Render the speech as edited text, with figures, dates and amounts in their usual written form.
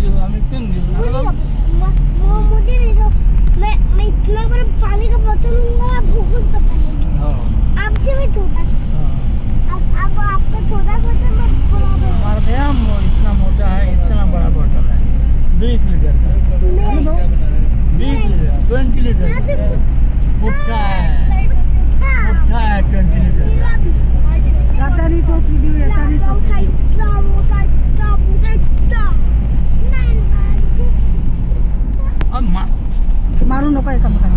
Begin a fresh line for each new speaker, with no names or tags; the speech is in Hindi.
घेऊ आम्ही पिऊन घेऊ
मुझे नहीं दो मैं इतना बड़ा पानी का बोतल लूंगा भूख पता नहीं आपसे भी छोटा अब आपका छोटा बोतल
हमारा भैया इतना मोटा है इतना बड़ा बोतल है 20 लीटर का 20 लीटर 20 लीटर मुट्ठा है 20 लीटर
जाता नहीं तो वीडियो जाता नहीं तो मारू नको एकामेकाला